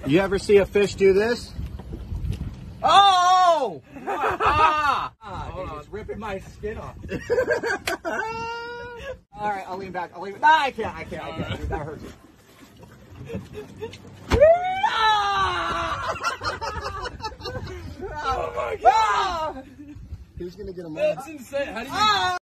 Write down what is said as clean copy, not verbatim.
You ever see a fish do this? Oh! Hold on. It's ripping my skin off. All right, I'll lean back. No, I can't. Dude, that hurts. Oh my god! Who's gonna get him out? That's insane. How do you?